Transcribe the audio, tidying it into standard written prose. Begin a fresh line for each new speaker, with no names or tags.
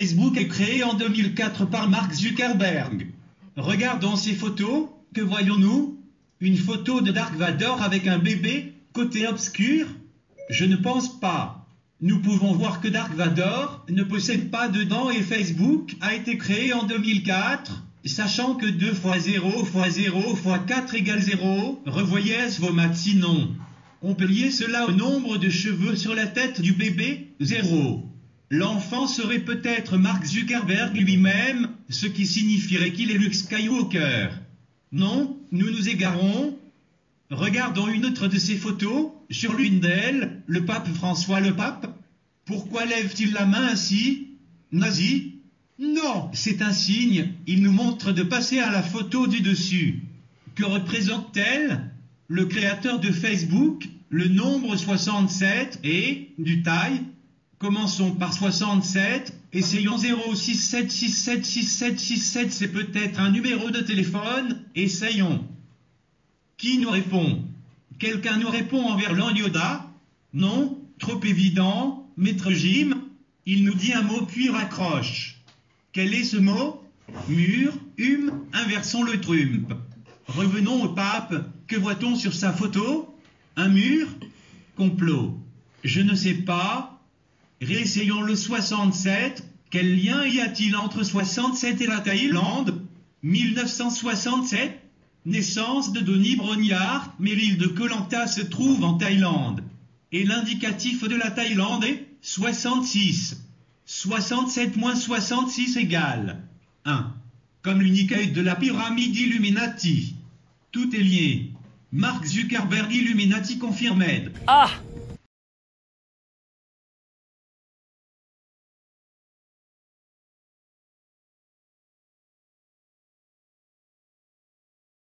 Facebook est créé en 2004 par Mark Zuckerberg. Regardons ces photos, que voyons-nous? Une photo de Dark Vador avec un bébé, côté obscur? Je ne pense pas. Nous pouvons voir que Dark Vador ne possède pas de dents et Facebook a été créé en 2004, sachant que 2 fois 0 fois 0 fois 4 égale 0, revoyez vos maths sinon. On peut lier cela au nombre de cheveux sur la tête du bébé, 0. L'enfant serait peut-être Mark Zuckerberg lui-même, ce qui signifierait qu'il est Luke Skywalker. Non, nous nous égarons. Regardons une autre de ces photos, sur l'une d'elles, le pape François le pape. Pourquoi lève-t-il la main ainsi? Nazi? Non, c'est un signe, il nous montre de passer à la photo du dessus. Que représente-t-elle? Le créateur de Facebook, le nombre 67 et, du taille. Commençons par 67, essayons 067676767, c'est peut-être un numéro de téléphone, essayons. Qui nous répond? Quelqu'un nous répond en verlan Yoda? Non, trop évident, Maître Jim. Il nous dit un mot puis raccroche. Quel est ce mot? Mur, inversons le trumpe. Revenons au pape, que voit-on sur sa photo? Un mur? Complot. Je ne sais pas. Réessayons le 67. Quel lien y a-t-il entre 67 et la Thaïlande? 1967. Naissance de Denis Brognard, mais l'île de Koh Lanta se trouve en Thaïlande. Et l'indicatif de la Thaïlande est 66. 67 moins 66 égale 1. Comme l'unique œil de la pyramide Illuminati. Tout est lié. Mark Zuckerberg Illuminati confirmed.
Ah!